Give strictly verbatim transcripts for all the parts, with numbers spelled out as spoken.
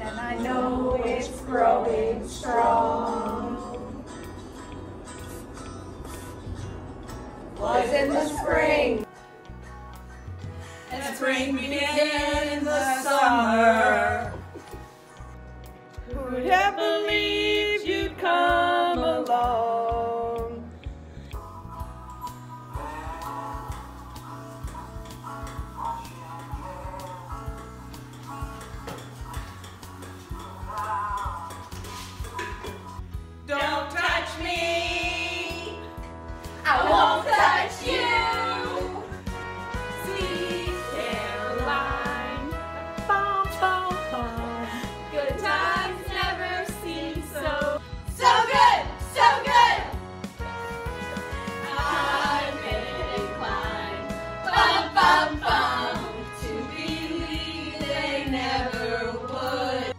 and I know it's growing strong. Was in the spring, and spring began in the summer. Who'd have believed you'd come along? Don't touch me, I won't touch you. Sweet Caroline, bum, bum, bum. Good times never seem so, so good, so good. I've been inclined, bum, bum, bum, to believe they never would.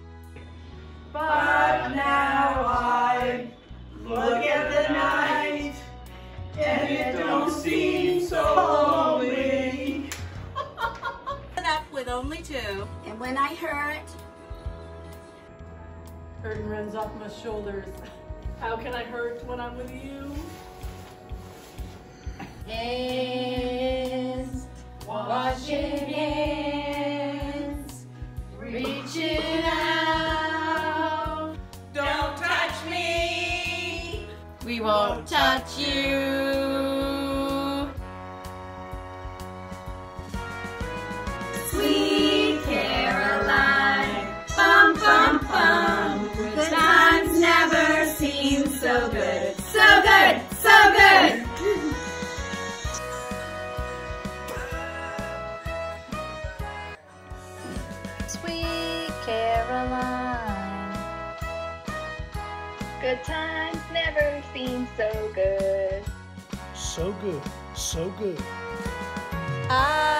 But now I look at the night, and it don't seem so lonely. Up with only two. And when I hurt, Curtain runs off my shoulders. How can I hurt when I'm with you? hands, washing hands, reaching out. Don't touch me, We won't touch you. Sweet Caroline, bum bum bum. Good times never seem so good, so good, so good. Sweet Caroline, good times never seem so good. So good, so good. I